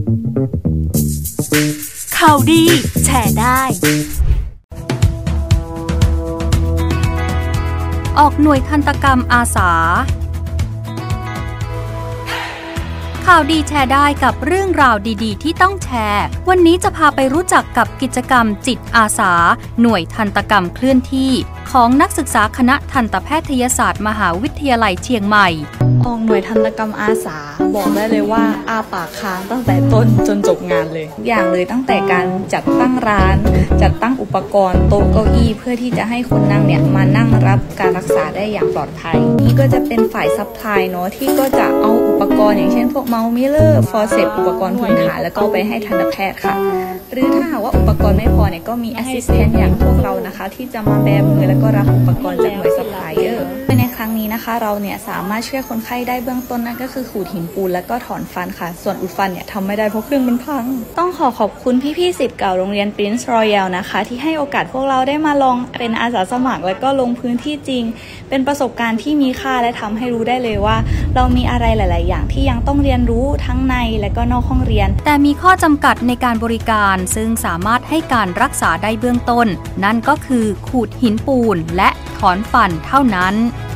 ข่าวดีแชร์ได้ออกหน่วยทันตกรรมอาสาข่าวดีแชร์ได้กับเรื่องราวดีๆที่ต้องแชร์วันนี้จะพาไปรู้จักกับกิจกรรมจิตอาสาหน่วยทันตกรรมเคลื่อนที่ของนักศึกษาคณะทันตแพทยศาสตร์มหาวิทยาลัยเชียงใหม่ออกหน่วยทันตกรรมอาสาบอกได้เลยว่าอาปากค้างตั้งแต่ต้นจนจบงานเลยอย่างเลยตั้งแต่การจัดตั้งร้านจัดตั้งอุปกรณ์โต๊ะเก้าอี้เพื่อที่จะให้คนนั่งเนี่ยมานั่งรับการรักษาได้อย่างปลอดภัยนี่ก็จะเป็นฝ่ายซัพพลายเนาะที่ก็จะเอาอุปกรณ์อย่างเช่นพวกเมาส์มิลเลอร์ฟอร์เซปอุปกรณ์พื้นฐานแล้วก็ไปให้ทันตแพทย์ค่ะหรือถ้าหากว่าอุปกรณ์ไม่พอเนี่ยก็มีแอสซิสแตนต์อย่างพวกเรานะคะที่จะมาแบมือแล้วก็รับอุปกรณ์จากหน่วยซัพพลายเออร์ในครั้งนี้นะคะเราเนี่ยสามารถช่วยคนไข้ได้เบื้องต้นนั่นก็คือขูดหินปูนแล้วก็ถอนฟันค่ะส่วนอุดฟันเนี่ยทำไม่ได้เพราะเครื่องมันพังต้องขอบคุณพี่ๆศิษย์เก่าโรงเรียน Prince Royal นะคะที่ให้โอกาสพวกเราได้มาลองเป็นอาสาสมัครแล้วก็ลงพื้นที่จริงเป็นประสบการณ์ที่มีค่าและทำให้รู้ได้เลยว่าเรามีอะไรหลายๆอย่างที่ยังต้องเรียนรู้ทั้งในและก็นอกห้องเรียนแต่มีข้อจำกัดในการบริการซึ่งสามารถให้การรักษาได้เบื้องต้นนั่นก็คือขูดหินปูนและถอนฟันเท่านั้น